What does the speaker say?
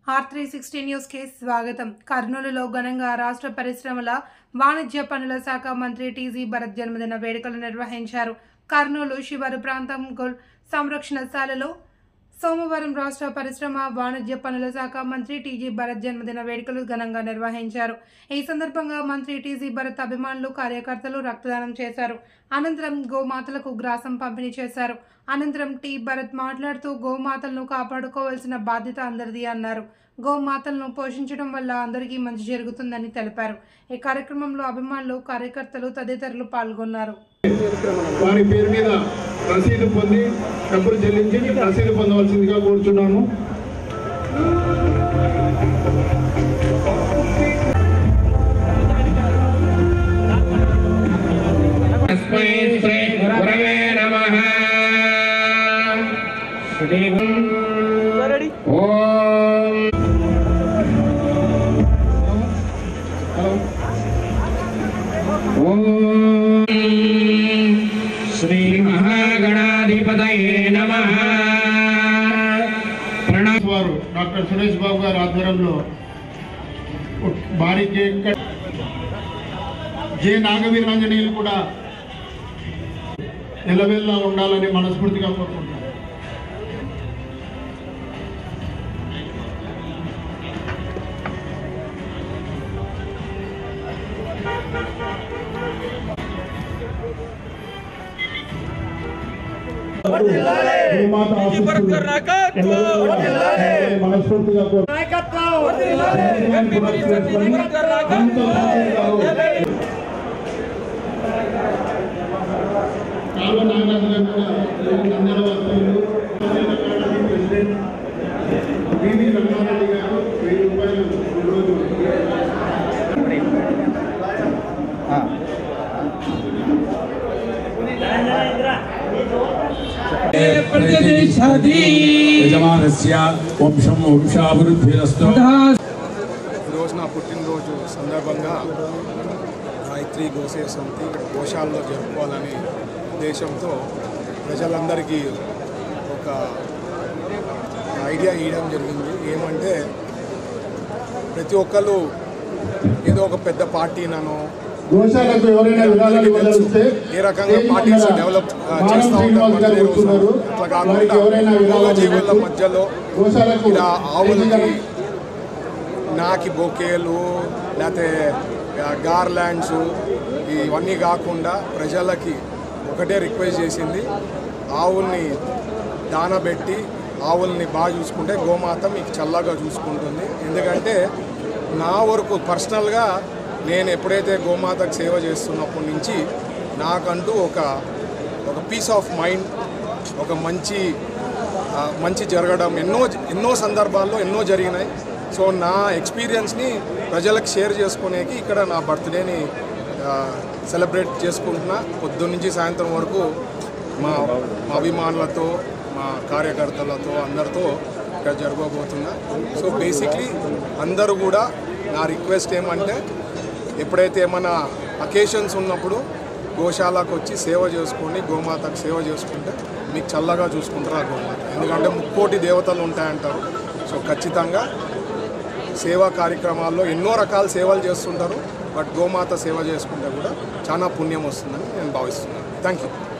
R360 news కి స్వాగతం. కర్నూలులో ఘనంగా రాష్ట్ర పరిశ్రమల వాణిజ్య పనుల శాఖ మంత్రి టీజీ భరత్ జన్మదిన వేడుకలు నిర్వహించారు. కర్నూలు శివారు ప్రాంతం గోల్ సంరక్షణశాలలో సోమవారం రాష్ట్ర పరిశ్రమ వాణిజ్య పనుల శాఖ మంత్రి టీజీ భరత్ జన్మదిన వేడుకలు ఘనంగా నిర్వహించారు. ఈ సందర్భంగా మంత్రి టీజీ భరత్ అభిమానులు, కార్యకర్తలు రక్తదానం చేశారు. అనంతరం గోమాతలకు గ్రాసం పంపిణీ చేశారు. అనంతరం టీ భరత్ మాట్లాడుతూ గోమాతలను కాపాడుకోవాల్సిన బాధ్యత అందరిది అన్నారు. గోమాతలను పోషించడం వల్ల అందరికీ మంచి జరుగుతుందని తెలిపారు. ఈ కార్యక్రమంలో అభిమానులు, కార్యకర్తలు తదితరులు పాల్గొన్నారు. వారి పేరు మీద రసీదు పొంది డబ్బులు చెల్లించి రసీదు పొందవలసిందిగా కోరుచున్నాను. श्री महागणाधिपतये नमः। వారు డాక్టర్ సురేష్ బాబు గారి ఆధ్వర్యంలో భారీ కేక్ జే నాగవీరాంజనేయులు కూడా ఎల్లవెల్లా ఉండాలని మనస్ఫూర్తిగా కోరుకుంటున్నాను. మనస్ఫూర్తిగా ఈరోజు నా పుట్టినరోజు సందర్భంగా గాయత్రి గోసేవ సమితి ఇక్కడ గోశాలలో జరుపుకోవాలని ఉద్దేశంతో ప్రజలందరికీ ఒక ఐడియా ఇవ్వడం జరిగింది. ఏమంటే ప్రతి ఒక్కరు ఏదో ఒక పెద్ద పార్టీనో గోశాలకు ఎవరైనా విరాళాలు ఇవ్వాలంటే ఏ రకంగా పార్టీస్ డెవలప్ చేస్తూ ఉంటారు. అట్లా కాకుండా జీవుల మధ్యలో ఇలా ఆవులకి నాకి బొకేలు లేకపోతే గార్లాండ్స్ ఇవన్నీ కాకుండా ప్రజలకి ఒకటే రిక్వెస్ట్ చేసింది, ఆవుల్ని దానబెట్టి ఆవుల్ని బాగా చూసుకుంటే గోమాత మీకు చల్లగా చూసుకుంటుంది. ఎందుకంటే నా వరకు పర్సనల్గా నేను ఎప్పుడైతే గోమాతకు సేవ చేస్తున్నప్పటి నుంచి నాకంటూ ఒక పీస్ ఆఫ్ మైండ్, ఒక మంచి జరగడం ఎన్నో సందర్భాల్లో ఎన్నో జరిగినాయి. సో నా ఎక్స్పీరియన్స్ని ప్రజలకు షేర్ చేసుకునేకి ఇక్కడ నా బర్త్డేని సెలబ్రేట్ చేసుకుంటున్నా. పొద్దున్న నుంచి సాయంత్రం వరకు మా అభిమానులతో, మా కార్యకర్తలతో అందరితో ఇక్కడ జరగబోతున్నా. సో బేసిక్లీ అందరూ కూడా నా రిక్వెస్ట్ ఏమంటే ఎప్పుడైతే ఏమైనా అకేషన్స్ ఉన్నప్పుడు గోశాలకు వచ్చి సేవ చేసుకొని గోమాతకు సేవ చేసుకుంటే మీకు చల్లగా చూసుకుంటారు ఆ గోమాత. ఎందుకంటే 30 దేవతలు ఉంటాయంటారు. సో ఖచ్చితంగా సేవా కార్యక్రమాల్లో ఎన్నో రకాల సేవలు చేస్తుంటారు. బట్ గోమాత సేవ చేసుకుంటే కూడా చాలా పుణ్యం వస్తుందని నేను భావిస్తున్నాను. Thank you.